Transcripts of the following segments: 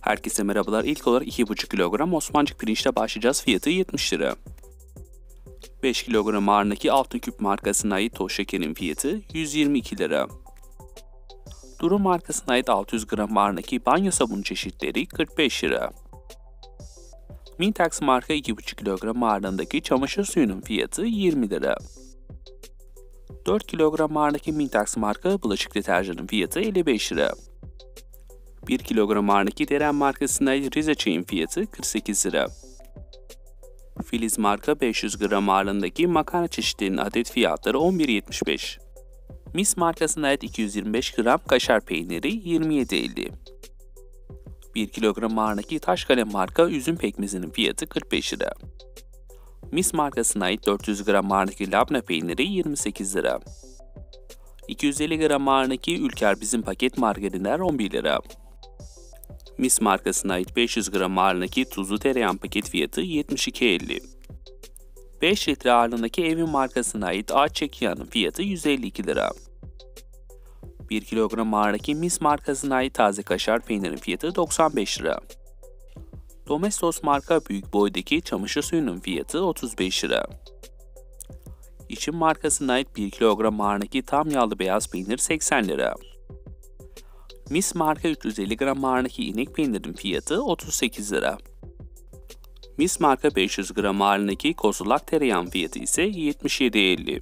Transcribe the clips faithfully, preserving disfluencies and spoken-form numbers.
Herkese merhabalar. İlk olarak iki buçuk kilogram Osmancık pirinçle başlayacağız. Fiyatı yetmiş lira. beş kilogram ağırlığındaki Altın Küp markasına ait toz şekerin fiyatı yüz yirmi iki lira. Durum markasına ait altı yüz gram ağırlığındaki banyo sabunu çeşitleri kırk beş lira. Mintax marka iki buçuk kilogram ağırlığındaki çamaşır suyunun fiyatı yirmi lira. dört kilogram ağırlığındaki Mintax marka bulaşık deterjanın fiyatı elli beş lira. bir kilogram ağırlığındaki Deren markasına ait Rize çayın fiyatı kırk sekiz lira. Filiz marka beş yüz gram ağırlığındaki makarna çeşitlerinin adet fiyatları on bir yetmiş beş. Mis markasına ait iki yüz yirmi beş gram kaşar peyniri yirmi yedi elli. bir kilogram ağırlığındaki Taşkalem marka üzüm pekmezinin fiyatı kırk beş lira. Mis markasına ait dört yüz gram ağırlığındaki labne peyniri yirmi sekiz lira. iki yüz elli gram ağırlığındaki Ülker Bizim paket margarinler on bir lira. Mis markasına ait beş yüz gram ağırlığındaki tuzlu tereyağı paket fiyatı yetmiş iki elli. beş litre ağırlığındaki Evin markasına ait ayçiçek yağının fiyatı yüz elli iki lira. bir kilogram ağırlığındaki Mis markasına ait taze kaşar peynirin fiyatı doksan beş lira. Domestos marka büyük boydaki çamaşır suyunun fiyatı otuz beş lira. İçim markasına ait bir kilogram ağırlığındaki tam yağlı beyaz peynir seksen lira. Mis marka üç yüz elli gram ağırlığındaki inek peynirin fiyatı otuz sekiz lira. Mis marka beş yüz gram ağırlığındaki kozulak tereyağın fiyatı ise yetmiş yedi elli.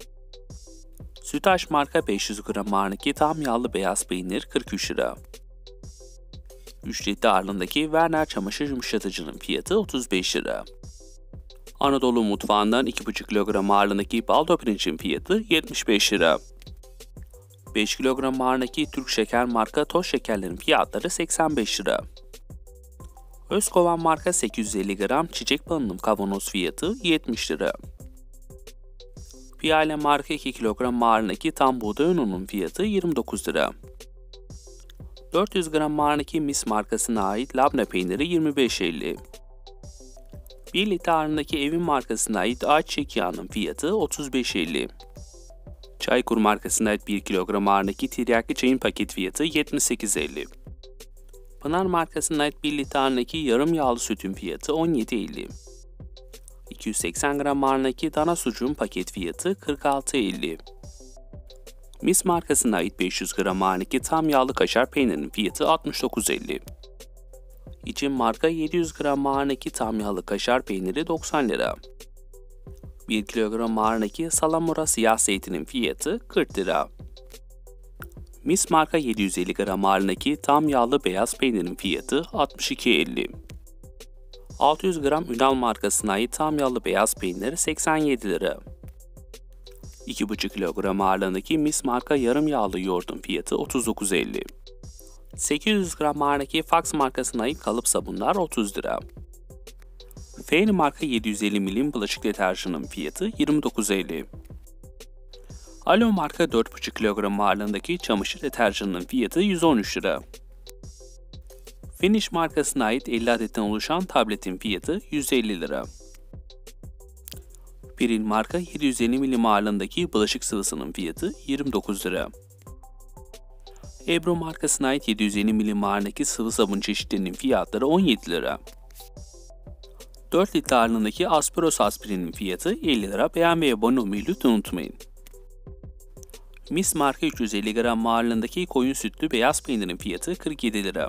Sütaş marka beş yüz gram ağırlığındaki tam yağlı beyaz peynir kırk üç lira. üç litre ağırlığındaki Werner çamaşır yumuşatıcının fiyatı otuz beş lira. Anadolu mutfağından iki buçuk kilogram ağırlığındaki baldo pirincin fiyatı yetmiş beş lira. beş kilogram ağırlığındaki Türk Şeker marka toz şekerlerin fiyatları seksen beş lira. Özkovan marka sekiz yüz elli gram çiçek balının kavanoz fiyatı yetmiş lira. Piyale marka iki kilogram ağırlığındaki tam buğday ununun fiyatı yirmi dokuz lira. dört yüz gram ağırlığındaki Mis markasına ait labne peyniri yirmi beş elli. bir litre ağırlığındaki Evin markasına ait ayçiçek yağının fiyatı otuz beş elli. Çaykur markasına ait bir kilogram ağırlığındaki tiryaki çayın paket fiyatı yetmiş sekiz elli. Pınar markasına ait bir litre ağırlığındaki yarım yağlı sütün fiyatı on yedi elli. iki yüz seksen gram ağırlığındaki dana sucuğun paket fiyatı kırk altı elli. Mis markasına ait beş yüz gram ağırlığındaki tam yağlı kaşar peynirinin fiyatı altmış dokuz elli. İçin marka yedi yüz gram ağırlığındaki tam yağlı kaşar peyniri doksan lira. bir kilogram ağırlığındaki salamura siyah zeytinin fiyatı kırk lira. Mis marka yedi yüz elli gram ağırlığındaki tam yağlı beyaz peynirin fiyatı altmış iki elli. altı yüz gram Ünal markasına ait tam yağlı beyaz peynir seksen yedi lira. iki buçuk kilogram ağırlığındaki Mis marka yarım yağlı yoğurdun fiyatı otuz dokuz elli. sekiz yüz gram ağırlığındaki Fax markasına ait kalıp sabunlar otuz lira. Fairy marka yedi yüz elli milim bulaşık deterjanının fiyatı yirmi dokuz elli. Alo marka dört buçuk kilogram ağırlığındaki çamaşır deterjanının fiyatı yüz on üç lira. Finish markasına ait elli adetten oluşan tabletin fiyatı yüz elli lira. Piril marka yedi yüz elli milim ağırlığındaki bulaşık sıvısının fiyatı yirmi dokuz lira. Ebro markasına ait yedi yüz elli milim ağırlığındaki sıvı sabun çeşitlerinin fiyatları on yedi lira. dört litre ağırlığındaki Asperos aspirinin fiyatı elli lira. Beğenmeyi ve abone olmayı lütfen unutmayın. Mis marka üç yüz elli gram ağırlığındaki koyun sütlü beyaz peynirin fiyatı kırk yedi lira.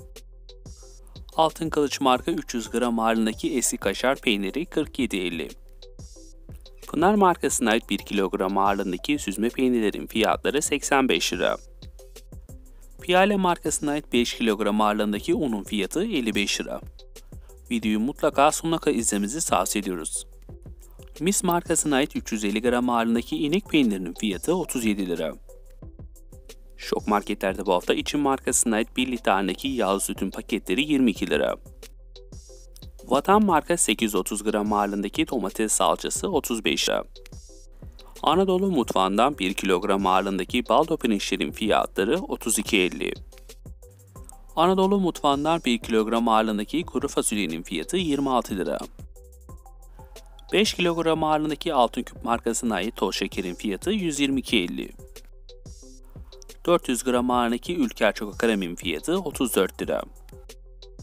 Altın Kılıç marka üç yüz gram ağırlığındaki eski kaşar peyniri kırk yedi elli. Pınar markasına ait bir kilogram ağırlığındaki süzme peynirlerin fiyatları seksen beş lira. Piyale markasına ait beş kilogram ağırlığındaki unun fiyatı elli beş lira. Videoyu mutlaka sonuna kadar izlemenizi tavsiye ediyoruz. Mis markasına ait üç yüz elli gram ağırlığındaki inek peynirinin fiyatı otuz yedi lira. Şok marketlerde bu hafta İçin markasına ait bir litre ağırlığındaki yağlı sütün paketleri yirmi iki lira. Vatan marka sekiz yüz otuz gram ağırlığındaki domates salçası otuz beş lira. Anadolu mutfağından bir kilogram ağırlığındaki baldo pirinçlerin fiyatları otuz iki elli. Anadolu mutfağından bir kilogram ağırlığındaki kuru fasulyenin fiyatı yirmi altı lira. beş kilogram ağırlığındaki Altın Küp markasına ait toz şekerin fiyatı yüz yirmi iki elli. dört yüz gram ağırlığındaki Ülker Çoko Karam'ın fiyatı otuz dört lira.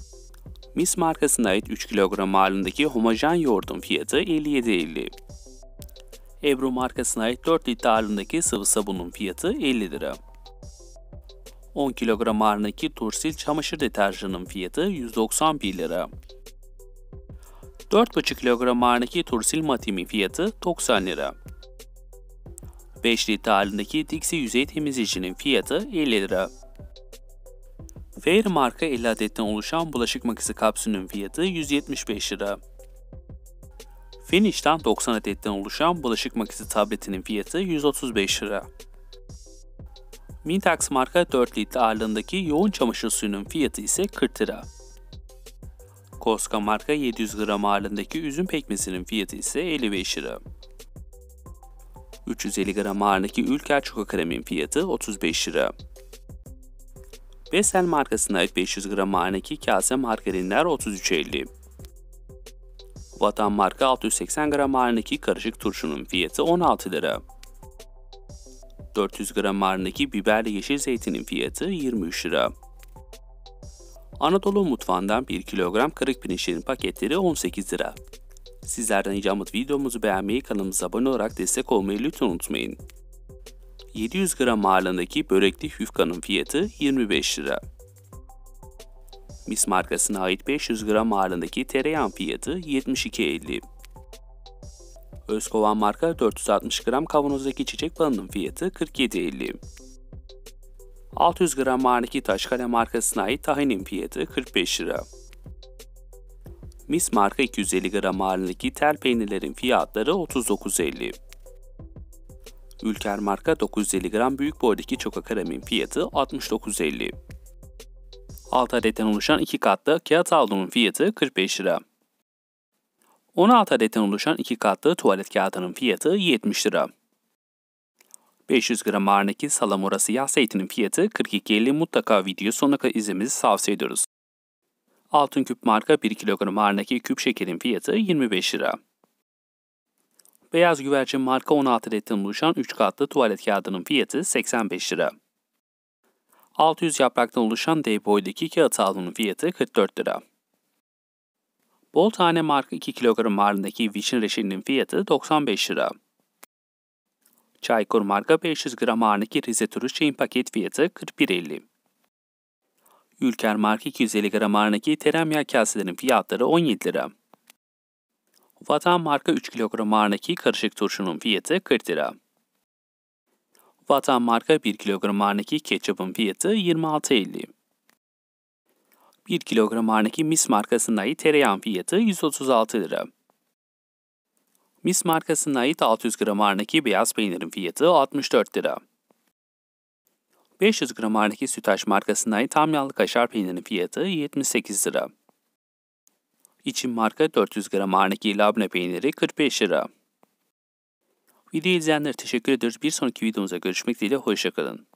Mis markasına ait üç kilogram ağırlığındaki homojen yoğurdun fiyatı elli yedi elli. Ebru markasına ait dört litre ağırlığındaki sıvı sabunun fiyatı elli lira. on kilogram ağırlığındaki Tursil çamaşır deterjanının fiyatı yüz doksan bir lira. dört buçuk kilogram ağırlığındaki Tursil Matimi fiyatı doksan lira. beş litre ağırlığındaki Dixie yüzey temizleyicinin fiyatı elli lira. Fairy marka elli adetten oluşan bulaşık makinesi kapsülünün fiyatı yüz yetmiş beş lira. Finish'ten doksan adetten oluşan bulaşık makinesi tabletinin fiyatı yüz otuz beş lira. Mintax marka dört litre ağırlığındaki yoğun çamaşır suyunun fiyatı ise kırk lira. Koska marka yedi yüz gram ağırlığındaki üzüm pekmezinin fiyatı ise elli beş lira. üç yüz elli gram ağırlığındaki Ülker çikolata kremin fiyatı otuz beş lira. Vesel markasına ait beş yüz gram ağırlığındaki kase margarinler otuz üç elli. Vatan marka altı yüz seksen gram ağırlığındaki karışık turşunun fiyatı on altı lira. dört yüz gram ağırlığındaki biberli yeşil zeytinin fiyatı yirmi üç lira. Anadolu mutfağından bir kilogram kırık pirinçlerin paketleri on sekiz lira. Sizlerden ricamız videomuzu beğenmeyi, kanalımıza abone olarak destek olmayı lütfen unutmayın. yedi yüz gram ağırlığındaki börekli yufkanın fiyatı yirmi beş lira. Mis markasına ait beş yüz gram ağırlığındaki tereyağın fiyatı yetmiş iki elli. Özkovan marka dört yüz altmış gram kavanozdaki çiçek balının fiyatı kırk yedi elli. altı yüz gram ağırlığındaki Taşkale markasına ait tahinin fiyatı kırk beş lira. Mis marka iki yüz elli gram ağırlığındaki tel peynirlerin fiyatları otuz dokuz elli. Ülker marka dokuz yüz elli gram büyük boydaki çikolata kremin fiyatı altmış dokuz elli. altı adetten oluşan iki katlı kağıt havlunun fiyatı kırk beş lira. on altı adetten oluşan iki katlı tuvalet kağıdının fiyatı yetmiş lira. beş yüz gram ağırlığındaki salamura siyah zeytinin fiyatı kırk iki elli. Mutlaka video sonuna kadar izlemenizi tavsiye ediyoruz. Altın Küp marka bir kilogram ağırlığındaki küp şekerin fiyatı yirmi beş lira. Beyaz Güvercin marka on altı adetten oluşan üç katlı tuvalet kağıdının fiyatı seksen beş lira. altı yüz yapraktan oluşan dev boydaki kağıt havlunun fiyatı kırk dört lira. Bol tane marka iki kilogram ağırlığındaki vişne reçelinin fiyatı doksan beş lira. Çaykur marka beş yüz gram ağırlığındaki Rize Turist çayın paket fiyatı kırk bir elli. Ülker marka iki yüz elli gram ağırlığındaki teremyağı kaselerin fiyatları on yedi lira. Vatan marka üç kilogram ağırlığındaki karışık turşunun fiyatı kırk lira. Vatan marka bir kilogram ağırlığındaki ketçapın fiyatı yirmi altı elli. bir kilogram ağırlığındaki Mis markasına ait tereyağın fiyatı yüz otuz altı lira. Mis markasına ait altı yüz gram ağırlığındaki beyaz peynirin fiyatı altmış dört lira. beş yüz gram ağırlığındaki Sütaş markasına ait tam yağlı kaşar peynirinin fiyatı yetmiş sekiz lira. İçin marka dört yüz gram ağırlığındaki labne peyniri kırk beş lira. Videoyu izleyenlere teşekkür ediyoruz. Bir sonraki videomuzda görüşmek dileğiyle, hoşça kalın.